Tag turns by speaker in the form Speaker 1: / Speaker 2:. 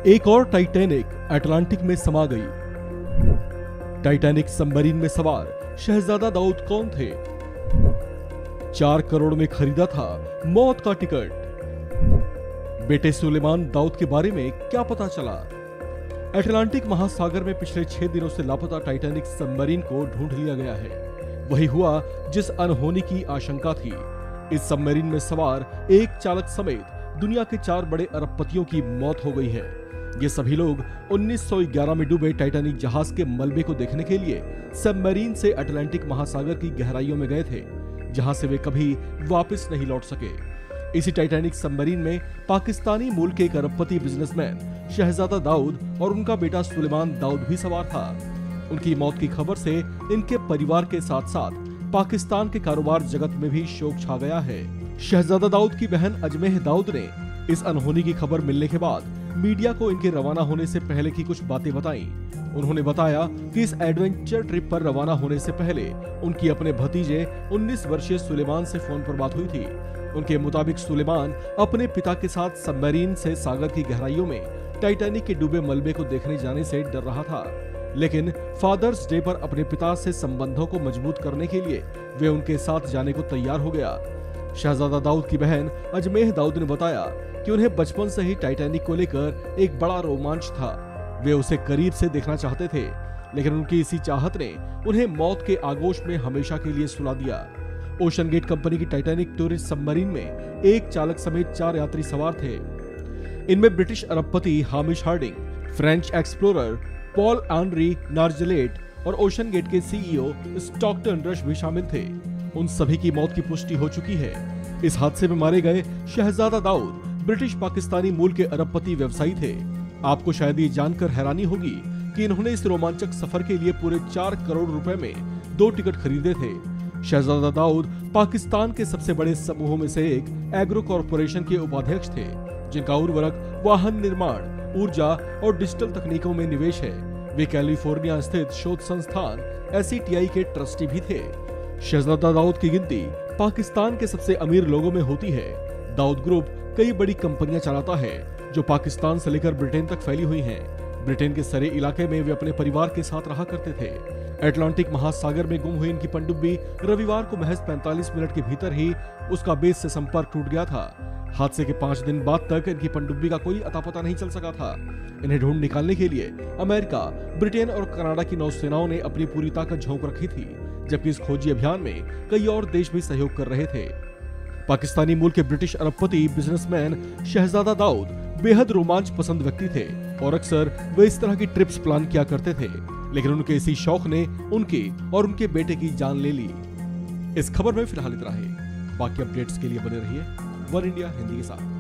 Speaker 1: एक और Titanic Atlantic में समा गई। टाइटैनिक सबमरीन में सवार शहजादा दाऊद कौन थे? 4 करोड़ में खरीदा था मौत का टिकट। बेटे सुलेमान दाऊद के बारे में क्या पता चला? अटलांटिक महासागर में पिछले 6 दिनों से लापता टाइटैनिक सबमरीन को ढूंढ लिया गया है। वही हुआ जिस अनहोनी की आशंका थी। इस सबमरीन में सवार एक चालक समेत दुनिया के 4 बड़े अरबपतियों की मौत हो गई है। ये सभी लोग 1911 में डूबे टाइटैनिक जहाज के मलबे को देखने के लिए सबमरीन से अटलांटिक महासागर की गहराइयों में गए थे, जहां से वे कभी वापस नहीं लौट सके। इसी टाइटैनिक सबमरीन में पाकिस्तानी मूल के एक अरबपति बिजनेसमैन शहजादा दाऊद और उनका बेटा सुलेमान दाऊद भी सवार था। उनकी मौत की खबर से इनके परिवार के साथ साथ पाकिस्तान के कारोबार जगत में भी शोक छा गया है। शहजादा दाऊद की बहन अजमेह दाऊद ने इस अनहोनी की खबर मिलने के बाद मीडिया को इनके रवाना होने से पहले की कुछ बातें बताई। उन्होंने बताया कि इस एडवेंचर ट्रिप पर रवाना होने से पहले उनकी अपने भतीजे 19 वर्षीय सुलेमान से फोन पर बात हुई थी। उनके मुताबिक सुलेमान अपने पिता के साथ सबमरीन से सागर की गहराइयों में टाइटैनिक के डूबे मलबे को देखने जाने से डर रहा था, लेकिन फादर्स डे पर अपने पिता से संबंधों को मजबूत करने के लिए वे उनके साथ जाने को तैयार हो गया। शहजादा दाऊद की बहन अजमेह दाऊद ने बताया कि उन्हें बचपन से ही टाइटैनिक को लेकर एक बड़ा रोमांच था। वे उसे करीब से देखना चाहते थे, लेकिन उनकी इसी चाहत ने उन्हें मौत के आगोश में हमेशा के लिए सुला दिया। ओशन गेट कंपनी की टाइटैनिक टूरिस्ट सबमरीन में एक चालक समेत 4 यात्री सवार थे। इनमें ब्रिटिश अरबपति Hamish Harding, French explorer Paul Henri Nargeolet और ओशन गेट के सीईओ स्टॉकटन रश भी शामिल थे। उन सभी की मौत की पुष्टि हो चुकी है। इस हादसे में मारे गए शहजादा दाऊद ब्रिटिश पाकिस्तानी मूल के अरबपति व्यवसायी थे। आपको शायद ये जानकर हैरानी होगी कि इन्होंने इस रोमांचक सफर के लिए पूरे 4 करोड़ रुपए में 2 टिकट खरीदे थे। शहजादा दाऊद पाकिस्तान के सबसे बड़े समूहों में से एक एग्रो कॉरपोरेशन के उपाध्यक्ष थे, जिनका उर्वरक, वाहन निर्माण, ऊर्जा और डिजिटल तकनीकों में निवेश है। वे कैलिफोर्निया स्थित शोध संस्थान SETI के ट्रस्टी भी थे। शहजादा दाऊद की गिनती पाकिस्तान के सबसे अमीर लोगों में होती है। दाऊद ग्रुप कई बड़ी कंपनियां चलाता है, जो पाकिस्तान से लेकर ब्रिटेन तक फैली हुई हैं। ब्रिटेन के सरे इलाके में वे अपने परिवार के साथ रहा करते थे। अटलांटिक महासागर में गुम हुई इनकी पनडुब्बी रविवार को महज 45 मिनट के भीतर ही उसका बेस से संपर्क टूट गया था। हादसे के 5 दिन बाद तक इनकी पनडुब्बी का कोई अता पता नहीं चल सका था। इन्हें ढूंढ निकालने के लिए अमेरिका, ब्रिटेन और कनाडा की नौसेनाओं ने अपनी पूरी ताकत झोंक रखी थी, जबकि इस खोजी अभियान में कई और देश भी सहयोग कर रहे थे। पाकिस्तानी मूल के ब्रिटिश अरबपति बिजनेसमैन शहजादा दाऊद बेहद रोमांच पसंद व्यक्ति थे और अक्सर वे इस तरह की ट्रिप्स प्लान किया करते थे, लेकिन उनके इसी शौक ने उनके और उनके बेटे की जान ले ली। इस खबर में फिलहाल इतना ही। बाकी अपडेट्स के लिए बने रहिए वन इंडिया हिंदी के साथ।